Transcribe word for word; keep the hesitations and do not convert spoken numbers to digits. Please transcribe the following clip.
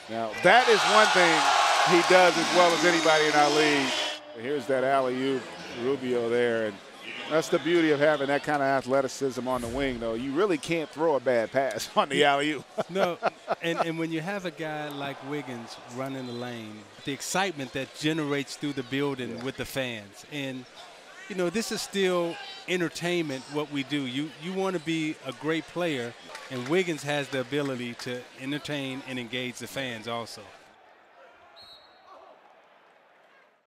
Now, that is one thing he does as well as anybody in our league. Here's that alley-oop, Rubio there. And that's the beauty of having that kind of athleticism on the wing, though. You really can't throw a bad pass on the alley-oop. No, and, and when you have a guy like Wiggins running the lane, the excitement that generates through the building yeah. with the fans. And, you know, this is still entertainment, what we do. You, you want to be a great player, and Wiggins has the ability to entertain and engage the fans also.